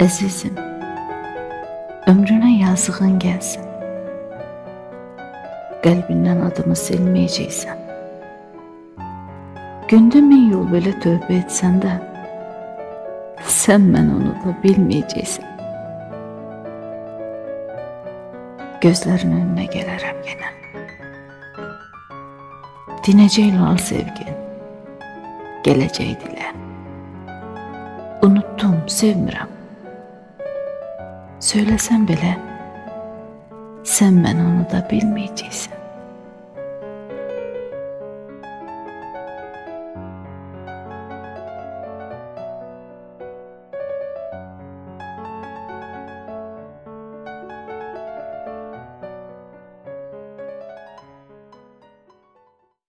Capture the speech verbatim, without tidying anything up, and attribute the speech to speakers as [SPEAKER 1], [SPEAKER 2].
[SPEAKER 1] Əzizim, ömrünə yazığın gəlsin. Qəlbindən adımı silməyəcəksən. Gündə min yol belə tövbə etsən də, sən məni unuda bilməyəcəksən. Gözlərin önünə gələrəm yenə. Dinəcək lal sevgin, gələcək dilə. Unuttum, sevmirəm. Söyləsən belə, sən məni unuda bilməyəcəksən.